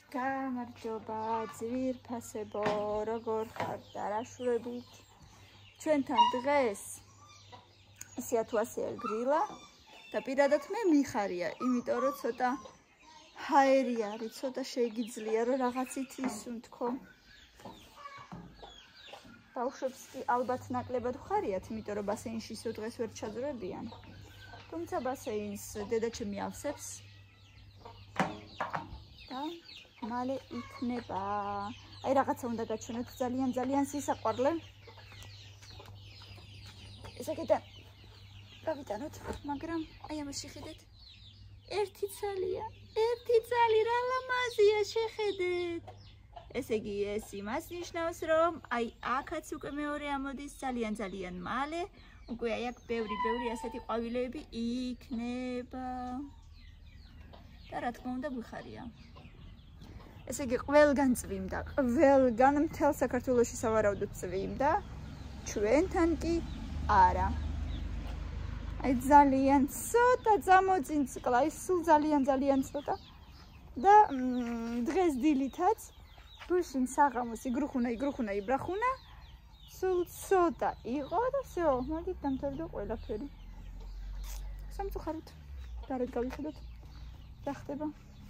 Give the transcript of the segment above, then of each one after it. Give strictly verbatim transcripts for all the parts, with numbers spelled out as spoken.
გამარჯობა ძვირფასებო, როგორ ხართ დარაშურებით? ჩვენთან დღეს ისე თუ ასე გრილა და პირადად მე მიხარია, იმიტომ რომ ცოტა ჰაერი არის, ცოტა შეიგიძლია რომ რაღაცით ისუნთქო. ბავშვებს კი ალბათ ნაკლებად ხარიათ, იმიტომ რომ ბასეინში ისევ დღეს ვერ ჩაძვრებიან. თუმცა ბასეინს დედაჩემი ავსებს და მალე იქნება. აი რაღაცა უნდა გაჩვენოთ ძალიან ძალიან სისაყვარლე. ესაკეთან გავიტანოთ, მაგრამ აი ამას შეხედეთ. ერთი ცალია, ერთი ცალი რა ლამაზია შეხედეთ. ესე იგი ეს იმას ნიშნავს, რომ აი აქაც უკვე მეორე ამოდის ძალიან ძალიან მალე. უკვე აი აქ ბევრი ბევრი ასეთი ყვავილეები იქნება. და რა თქმა უნდა გვიხარია. ესე იგი ყველგან წვიმდა, ყველგან მთელ საქართველოში სავარაუდოდ წვიმდა, ჩვენთან კი არა. აი ძალიან ცოტა წამოწინწკლა, ის სულ ძალიან ძალიან ცოტა და დღეს დილითაც გუშინ საღამოს იგრუხუნა, იგრუხუნა, იბრახუნა, სულ ცოტა იყო და всё, მაგით დამთავრდა ყველაფერი. სამწუხაროდ, გარეთ გავიხედოთ, რა ხდება.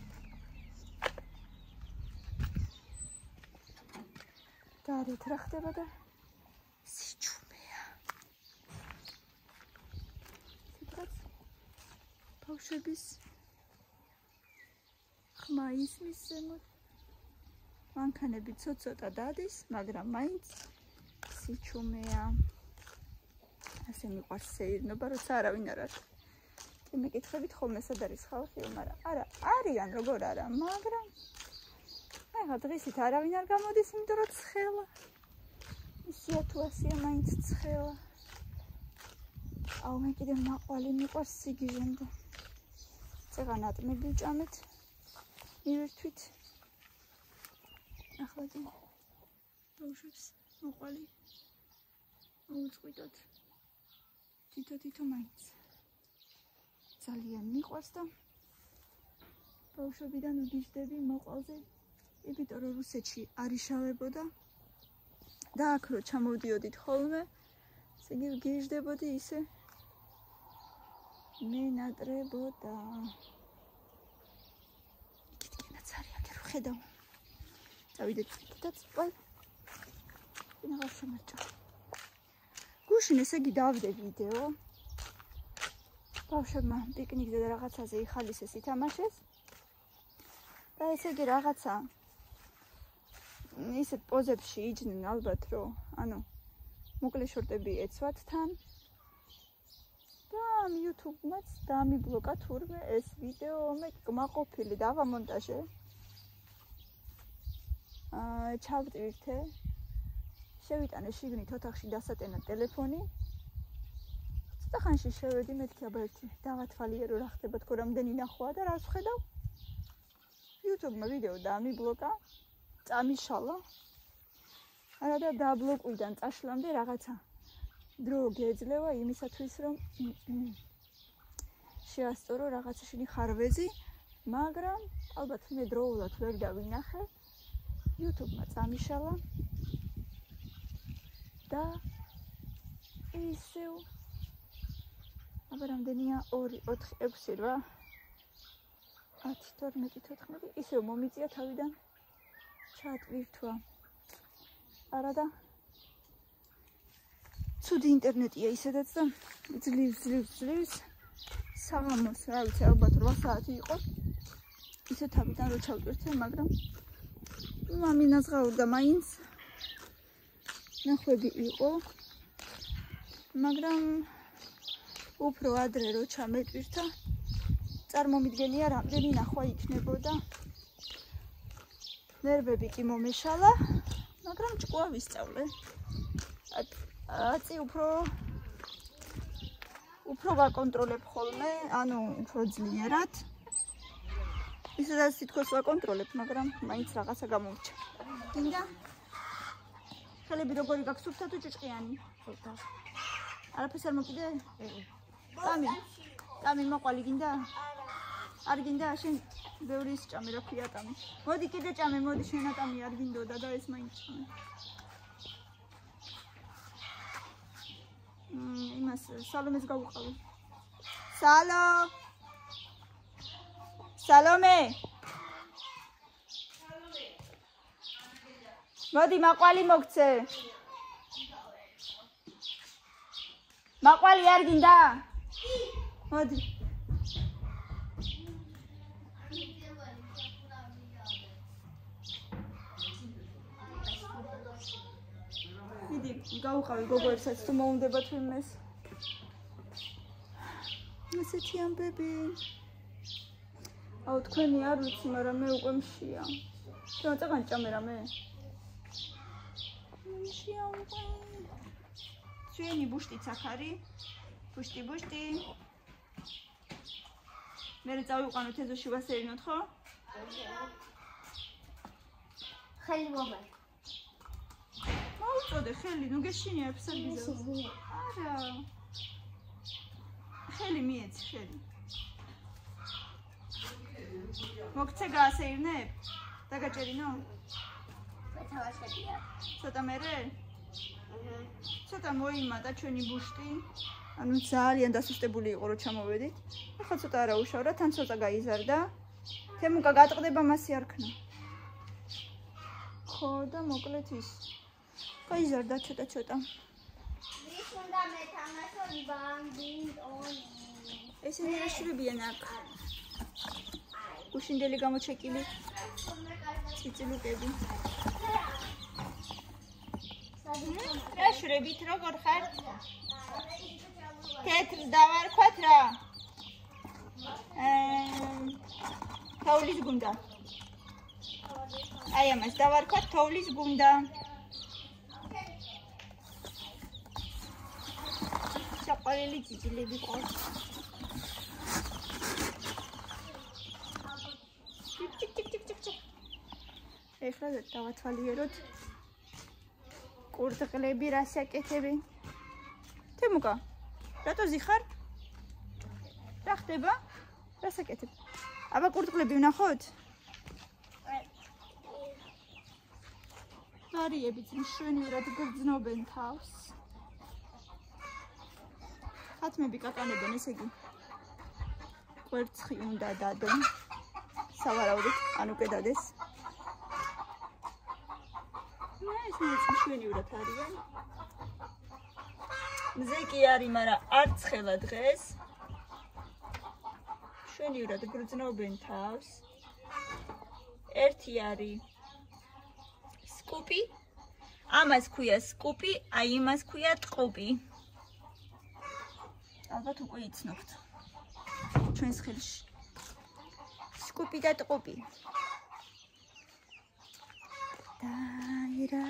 გარეთ რა ხდება და სიჩუმეა. თვითონ ბავშვების ხმა ისმის ზემოთ. მანქანები ცოტ-ცოტა დადის, მაგრამ მაინც სიჩუმეა. ასე მიყვარს სეირნობა, როცა არავინ არ არის. კი მეკითხებით ხოლმე სად არის ხალხი, მაგრამ არა, არიან როგორ არა, მაგრამ ახლა დღისით არავინ არ გამოდის, იმიტომ რომ ცხელა. ისია თუ ასეა, მაინც ცხელა. აუ მე კიდე მაყვალი მიყვარს სიგიჟემდე. წეღა ნატმები ვჭამეთ, მივერთვით. ახლა კი ბავშვებს მოყვალი მოუწყვიტოთ თითო-თითო მაინც. ძალიან მიყვარს და ბავშვებიდან ვგიჟდები მოყვალზე, იმიტომ რომ რუსეთში არ იშავებოდა და აქ რო ჩამოვდიოდით ხოლმე, ესე იგი ვგიჟდებოდი ისე მენატრებოდა. კიდკენაც არის აქ რო ხედავ. წავიდეთ კიდაც ყველ ვინაღარ შემარჯვა. გუშინ ესე იგი დავდე ვიდეო. ბავშვებმა პიკნიკზე და რაღაცაზე იხალისეს ითამაშეს. და ესე იგი რაღაცა ისეთ პოზებში იჯდნენ ალბათ რომ ანუ მოკლე შორტები ეცვათ თან. და YouTube-მაც დამიბლოკა თურმე ეს ვიდეო, მე კმაყოფილი დავამონტაჟე. აა ჩავტვირთე. შევიტანე შიგნით ოთახში დასატენა ტელეფონი. ცოტა ხანში შევედი, მეთქი აბა ერთი დავათვალიერო რა ხდება, თქო რამდენი ნახვა და რას ვხედავ. YouTube-მა ვიდეო დამიბლოკა, წამიშალა. არა და დაბლოკვიდან წაშლამდე რაღაცა დრო გეძლევა იმისათვის რომ შეასწორო რაღაცა შენი ხარვეზი, მაგრამ ალბათ მე დროულად ვერ დავინახე. YouTube-მა წამიშალა და ისევ აბა რამდენია ორი, ოთხი, ექვსი, რვა, ათი, თორმეტი, თოთხმეტი, ისევ მომიწია თავიდან ჩატვირთვა. არა და ცუდი ინტერნეტია ისედაც და ძლივს, ძლივს, ძლივს. საღამოს, რა ვიცი, ალბათ რვა საათი იყო. ისე თავიდან რო ჩავტვირთე, მაგრამ მამინაზღაურდა მაინც. ნახვები იყო, მაგრამ უფრო ადრე რო ჩამეტვირთა, წარმომიდგენია რამდენი ნახვა იქნებოდა. ნერვები კი მომეშალა, მაგრამ ჭკუა ვისწავლე. აწი უფრო უფრო ვაკონტროლებ ხოლმე, ანუ უფრო ძლიერად. ისედაც თითქოს ვაკონტროლებ, მაგრამ მაინც რაღაცა გამომრჩა. გინდა? ხელები როგორი გაქვს, სუფთა თუ ჭუჭყიანი? სუფთა. არაფერს არ მოკიდე? ტამი, ტამი მოყვალი გინდა? არ გინდა შენ ბევრი ის ჭამე რა ქვია ტამი. მოდი კიდე ჭამე, მოდი შენ ატამი არ გინდოდა და ეს მაინც ჭამე. მმ იმას სალომეს გავუყავი. სალო სალომე მოდი მაყვალი მოგცე. მაყვალი არ გინდა? მოდი. მიდი, გავუყავი გოგოებსაც თუ მოუნდებათ ვინმეს. ესეთი ამბები. აუ თქვენი არ ვიცი, მაგრამ მე უკვე მშია. შენ წაგან ჭამე რამე? მშია უკვე. ჩვენი ბუშტიც აქ არის. ბუშტი, ბუშტი. მე წავიყვანოთ ეზოში ვასერინოთ, ხო? ხელი მომე. მოუწოდე ხელი, ნუ გეშინია ფსარგიზა. არა. ხელი მიეცი, ხელი. მოგცე გაასეირნებ? დაგაჭერინო? მეთავაშებია. ცოტა მერე? აჰა. ცოტა მოიმატა ჩვენი ბუშტი. ანუ ძალიან დასუსტებული იყო რომ ჩამოვედით. ახლა ცოტა არა უშავ რა, თან ცოტა გაიზარდა. თემუკა გატყდება მასი არ ქნა. ხო და მოკლედ ის. გაიზარდა ცოტა ცოტა. ვის უნდა მეთამაშო ბანდინტონი. ესენი რა შრებიან აქ? გუშინდელი გამოჩეკილი. ციცილუკები. რა შრებით როგორ ხარ? თეთრს დავარქვათ რა. თოვლის გუნდა. აი ამას დავარქვათ თოვლის გუნდა. საყვარელი ძიძილები ყავს. ჩიკ ჩიკ ჩიკ ჩიკ ჩიკ. ეხლა დავათვალიეროთ. კურდღლები რა საკეთები? თემუკა, რატო ზიხარ? რა ხდება? რა საკეთებ? აბა კურდღლები ვნახოთ? არიებიც მშვენივრად გრძნობენ თავს. ხათმები კაკანებენ, ესე იგი. კვერცხი უნდა დადო. სავარაუდოდ, ანუ კედადეს. ეს მშვენივრად არიან. მზე კი არის, მაგრამ არ ცხელა დღეს. მშვენივრად გრძნობენ თავს. ერთი არის სკუპი. ამას ქვია სკუპი, აი იმას ქვია ტყუპი. ალბათ უკვე იცნობთ. ჩვენს ხელში. სკუპი და ტყუპი. დაირა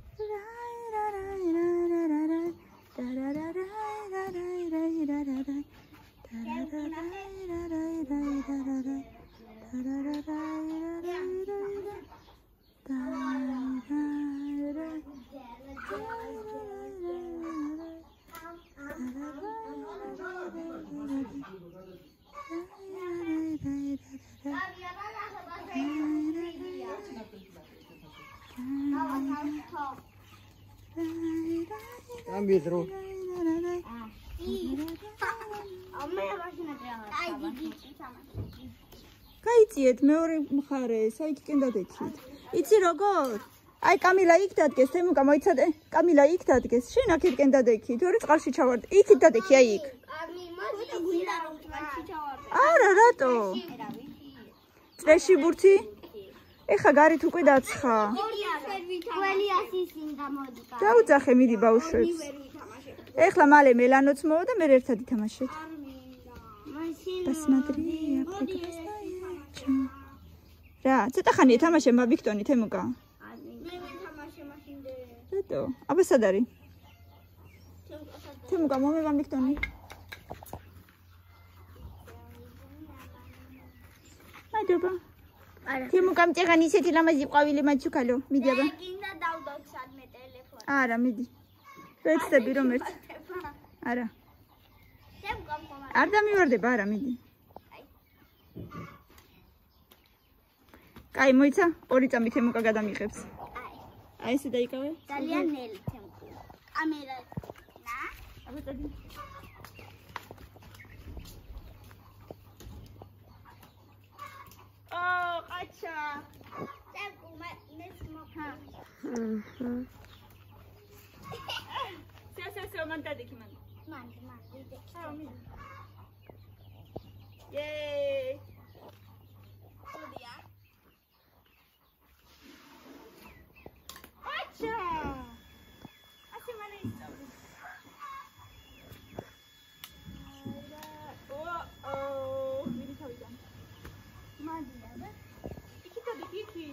ამბიდრო გაიწიეთ მეორე მხარეს, აი იქ დადექით. იცი როგორ? აი კამილა იქ დადგეს, თემუკა მოიცადე. კამილა იქ დადგეს. შენ აქ იქ დადექით, ორი წყალში ჩავარდე. იქ დადექი, აი იქ. არა, რატო? წრეში ბურთი? ეხა გარეთ უკვე დაცხა. ყველი ასისინდა მოდი. დაუძახე მიდი ბავშვებს. ეხლა მალე მელანოც მოვა და მე ერთად ითამაშეთ. Посмотри, რა, ცოტა ხანია თამაშე ბაბიქტონი თემუკა. მე ვეთამაშე მაშინდე. რატო? აბა სად არის? თემუკა მომე ბაბიქტონი. მადლობა. არა. თემუკა მწერან ისეთი ლამაზი ყვავილი მაჩუკალო. მიდი აბა. მე გინდა დავდოთ სადმე ტელეფონი. არა, მიდი. ვეცდები რომ ერთ. არა. თემუკა მქონდა. არ დამივარდება, არა, მიდი. კაი, მოიცა? ორი წამი თემუკა გადამიღებს. აი ესე დაიკავე? ძალიან ნელი თემკუ. კამერა. ნა? აბა დადი. ო, ყაჩა. თემკუ მეც მოხა. აჰა. სე სე სე მან დადიქი მან. მან მან ვიდე. აუ მი. Yay! ოდია. Acha! ასე მალე ისწავლე. ო, ო, მიდი თავიდან. მადია და იქი დადი, იქი.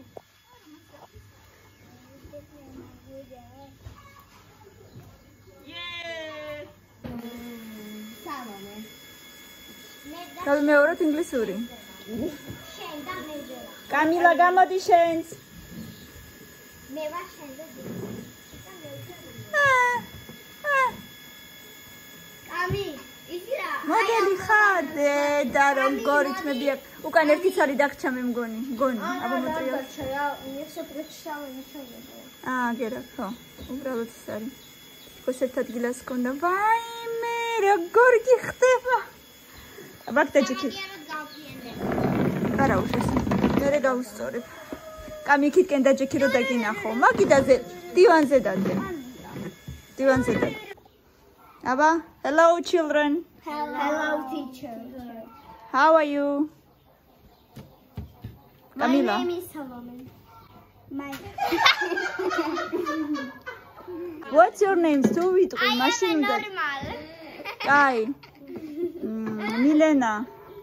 Yay! სალომე. გავიმეოროთ ინგლისური. შენ და მე ჯერა. კამილა გამოდი შენს. მე ვარ შენ და კამი, ისი რა? მოდელი ხარ და რომ გორითმები აქვს. უკან ერთი ცალი დაგჭა მე მგონი. მგონი. აბა მოწია. მე შეფრეჩავ იმჩავე. აა, გერა, ხო. უბრალოდ ის არის. თქოს ერთ ადგილას გქონდა. ვაიმე, როგორ გიხდება. აბა დაჭიქი. არა უშეს. მერე გავუსწორებ. კამი იქითკენ დაჭიქი რომ დაგინახო. მაგიდაზე დივანზე დადე. დივანზე დადე. აბა, hello children. Hello teacher. How are you? Camila. My name is Salome. My What's your name? Tu vitqi I mashин am უნდა. normal. Kai. Milena.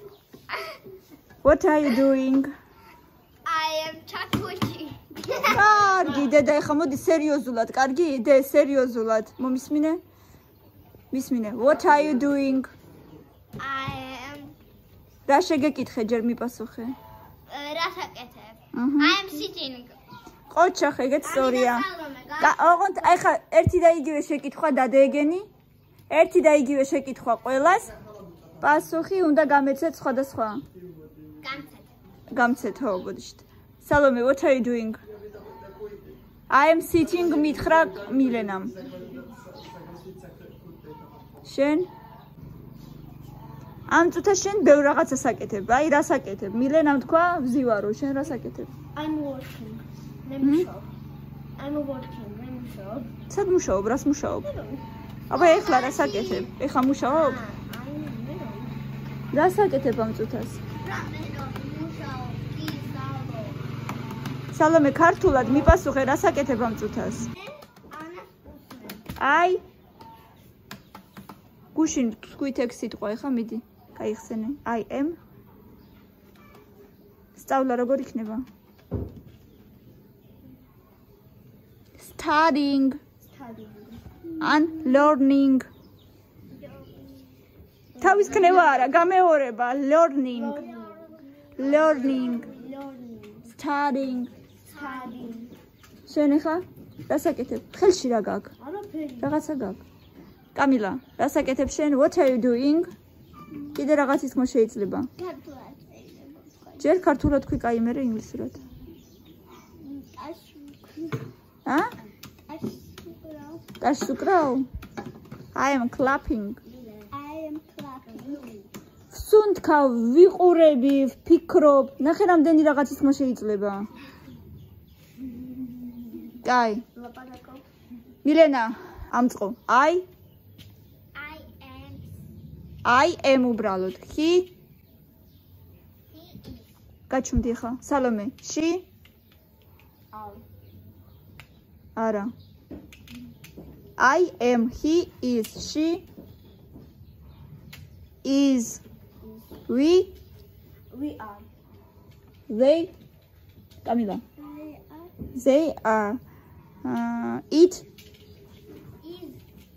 What are you doing? I am Chakuchi. კარგი, დედა, ეხა მოდი სერიოზულად. კარგი, იდე, სერიოზულად. მომისმინე? მისმინე. What are you doing? I am რა შეგეკითხე, ჯერ მიპასუხე. რასაკეთებ? აჰა. I am sitting. ყოჩახ, ეგეც სწორია. ოღონდ ეხა ერთი და იგივე შეკითხვა დადეეგენი. ერთი და იგივე შეკითხვა ყველას. პასუხი უნდა გამეცეთ სხვადასხვა. გამცეთ. გამცეთ, ხო, ბოდიშთ. Salome, what are you doing? I am sitting მითხრა მილენამ. შენ? ამ წუთას შენ ბევრ რაღაცას აკეთებ. აი, რას აკეთებ? მილენამ თქვა, ვზივარო, შენ რას აკეთებ? I'm working. ნემუშავ. I'm working. ნემუშავ. სად მუშაობ? რას მუშაობ? აბა, ეხლა რას აკეთებ? ეხლა მუშაობ? რას აკეთებ ამ წუთას? Salome, ქართულად მიპასუხე, რას აკეთებ ამ წუთას? აი გუშინ თქვით ეგ სიტყვა, ეხა მიდი, გაიხსენე. I am. სწავლა როგორ იქნება? Studying. And learning. თავის ქნება არა, გამეორება. Learning. Learning. Studying. შენ ეხა რას აკეთებ? ხელში რა გაქვს? რაღაცა გაქვს. კამილა, რას აკეთებ შენ? What are you doing? კიდე რაღაცის თქმა შეიძლება. ჯერ ქართულად თქვი, კაი, მერე ინგლისურად. ა? კაშს უკრავ? I am clapping. I am clapping. სუნთქავ, ვიყურები, ვფიქრობ. ნახე რამდენი რაღაცის თქმა შეიძლება. კაი. მილენა, ამწყო. I I am. I am უბრალოდ. He გაჩუმდი ხა. Salome, she არა. I am, he is, she is, we We are. they Camila. We are. They are. Uh, it Is.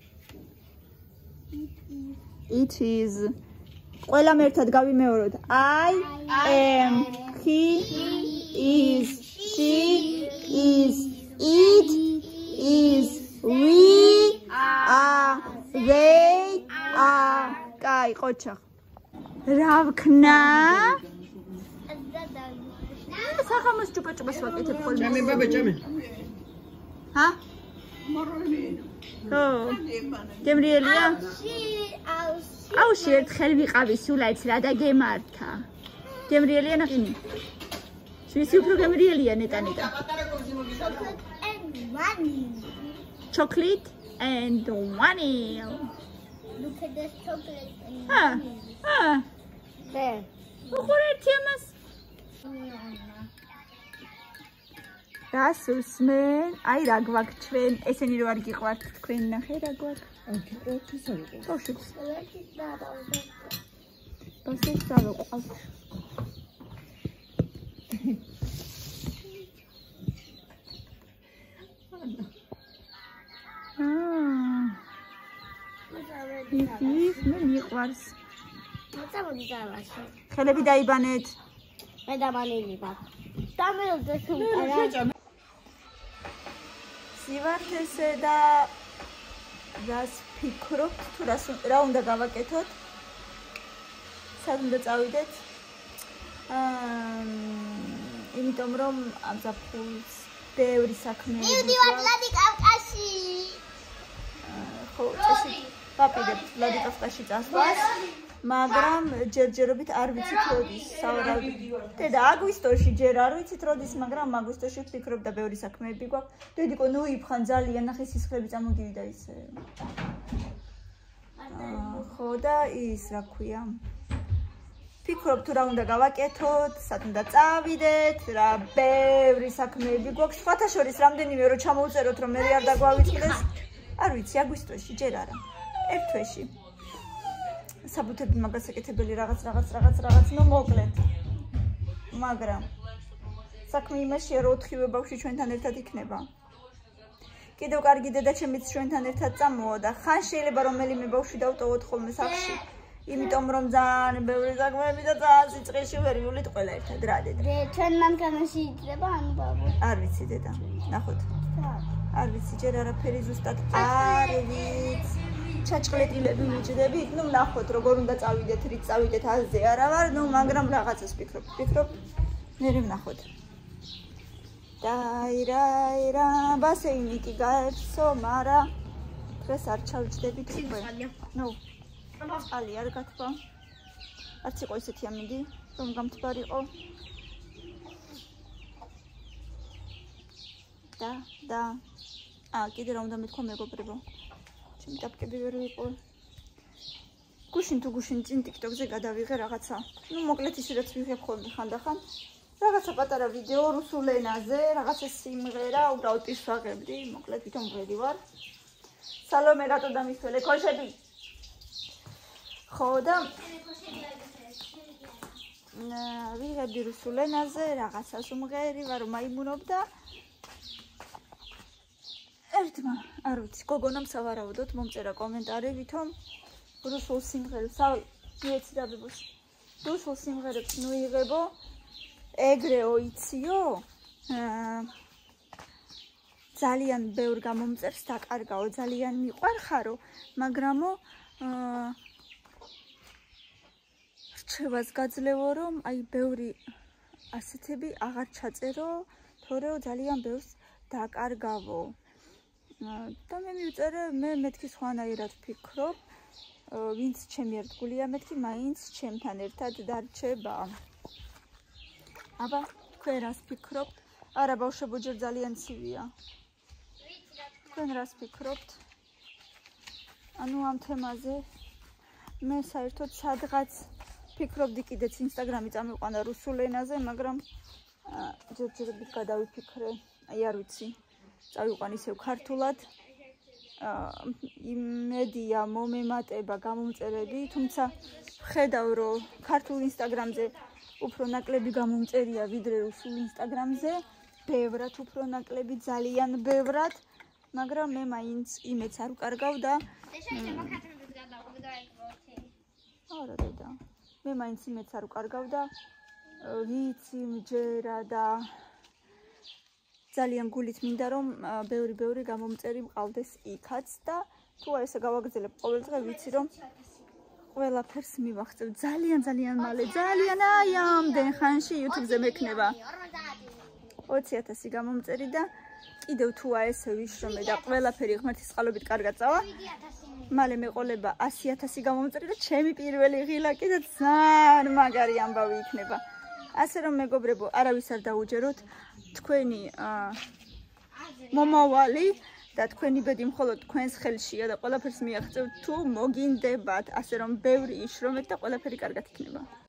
it is. ყველამ ერთად გავიმეოროთ. I am, he is, she is, it is, we are, they are. კაი, ყოჩახ. რა ვქნა? ამას ჭუპა-ჭუპას ვაკეთებ ხოლმე. ჭამე ბაბა ჭამე. ჰა? ხო. გემრიელია? აუში ერთხელ ვიყავი სულაც რა და გემართა. გემრიელია ნახინი? შვისი უფრო გემრიელია ნეტა ნეტა. Chocolate and vanilla. Look at this chocolate and Ah, ah. there. უხურეთ ამას. დასუსმენ, აი რა გვაქვს ჩვენ, ესენი რო არ გიყვართ თქვენ ნახე რა გვაქვს. ოკეი, ოკეი, სალიკო. ბავშვებს, Let's eat that also. ბავშვებს დავეყავთ. აა, ის მე მიყვარს. What's up with that? ხელები დაიბანეთ. მე დამალილიბა. დამელდა სულ. სივართესე და რას ფიქრობთ თუ რას რა უნდა გავაკეთოთ? სად უნდა წავიდეთ? აა, იმიტომ რომ ამ ზაფხულს ბევრი საქმეები მივდივართ ვლადიკავკაზში. ხო, წესი ვაპირებთ ვლადიკავკაზში წასვლას, მაგრამ ჯერჯერობით არ ვიცით როდის, სავარაუდოდ. დედა აგვისტოში ჯერ არ ვიცით როდის, მაგრამ აგვისტოში ვფიქრობ და ბევრი საქმეები გვაქვს. დედიკო, ნუ იფხან ძალიან, ნახე სისხლები წამოდივიდა ისე. ხო და ის რა ქვია? ფიქრობ თუ რა უნდა გავაკეთოთ, სად უნდა წავიდეთ, რა ბევრი საქმეები გვაქვს. სხვათა შორის რამდენიმე რო ჩამოვწეროთ, რომ მე არ დაგვავიწყდეს. არ ვიცი, აგვისტოში ჯერ არა. ერთ თვეში. საბუთები მაგასაკეთებელი რაღაც რაღაც რაღაც რაღაც ნუ მოკლედ. მაგრამ საქმე იმაშია, რომ ოთხივე ბავშვი ჩვენთან ერთად იქნება. კიდევ კარგი დედაჩემიც ჩვენთან ერთად წამოვა და ხან შეიძლება რომელიმე ბავშვი დავტოვოთ ხოლმე სახლში. იმიტომ რომ ძალიან ბევრი საქმეები და ძალიან სიწყეში ვერ ვივლით ყველა ერთად რა დედა. ჩვენ მანქანაში იჭრება ანუ ბაბუ. არ ვიცი დედა. ნახოთ. არ ვიცი ჯერ არაფერი ზუსტად არ ვიცი. ჩაჭყლეტილები მიჭდებით, ნუ ნახოთ როგორ უნდა წავიდეთ, რით წავიდეთ, აზზე არა ვარ, ნუ მაგრამ რაღაცას ვფიქრობ. ვფიქრობ, მერე ვნახოთ. დაირაირა, ბასეინი კი გაერთო, მარა დღეს არ ჩავჭდებით უკვე. ნუ წყალი არ გათბა. არც იყო ისეთი ამინდი, რომ გამთბარიყო. და და აა კიდე რა უნდა მეთქვა მეგობრებო. ჩემი ტაპკები ვერ ვიყო. გუშინ თუ გუშინ წინ TikTok-ზე გადავიღე რაღაცა. ნუ მოკლედ ისე რაც ვიღებ ხოლმე ხანდახან. რაღაცა პატარა ვიდეო რუსულ ენაზე, რაღაცა სიმღერა, უბრალოდ ის ვაღებდი, მოკლედ თვითონ ბრედი ვარ. სალომე რატო დამისველე ქოშები? ხო და ვიღებდი რუსულ ენაზე, რაღაცა სიმღერი ვარ მაიმუნობ და ერთმა, არ ვიცი, გოგონამ სავარაუდოდ მომწერა კომენტარი ვითომ რუსულ სიმღერებს, მიეცი და ბებოს. რუსულ სიმღერებს ნუ იღებო, ეგრეო იციო? ძალიან ბევრ გამომწერს დაკარგაო, ძალიან მიყვარხარო, მაგრამო რჩევას გაძლევო, რომ აი ბევრი ასეთები აღარ ჩაწერო, თორეო ძალიან ბევრს დაკარგავო. და მე მივწერე, მე მეთქი სხვანაირად ვფიქრობ, ვინც ჩემი ერთგულია, მეთქი მაინც ჩემთან ერთად დარჩება. აბა, თქვენ რას ფიქრობთ? არა, ბავშვებო, ჯერ ძალიან ცივია. თქვენ რას ფიქრობთ? ანუ ამ თემაზე მე საერთოდ სადღაც ფიქრობდი კიდეც ინსტაგრამი წამიყვანა რუსულ ენაზე, მაგრამ ჯერჯერობით გადავიფიქრე, აი არ ვიცი. წავიყვან ისევ ქართულად. იმედია, მომემატება, გამომწერები, თუმცა ვხედავ, რომ ქართულ ინსტაგრამზე უფრო ნაკლები გამომწერია, ვიდრე რუსულ ინსტაგრამზე, ბევრად უფრო ნაკლები, ძალიან ბევრად, მაგრამ მე მაინც იმედს არ ვკარგავ და არა დედა. მე მაინც იმედს არ ვკარგავ და ვიცი მჯერა და ძალიან გულით მინდა რომ ბევრი ბევრი გამომწერი მყავდეს იქაც და თუ ესე გავაგრძელებ ყოველ დღე ვიცი რომ ყველაფერს მივახცევ ძალიან ძალიან მალე ძალიან აი ამდენ ხანში YouTube-ზე მექნება ოცი ათასი გამომწერი და კიდევ თუ აესე ვიშრომე და ყველაფერი ღმერთის წყალობით კარგად წავა, მალე მეყოლება ასი ათასი გამომწერი და ჩემი პირველი ღილა კიდე ძალიან მაგარი ამბავი იქნება. ასე რომ მეგობრებო, არავის არ დაუჯეროთ, თქვენი მომავალი და თქვენი ბედი მხოლოდ თქვენს ხელშია და ყველაფერს მიაღწევთ თუ მოგინდებათ, ასე რომ ბევრი იშრომეთ და ყველაფერი კარგად იქნება.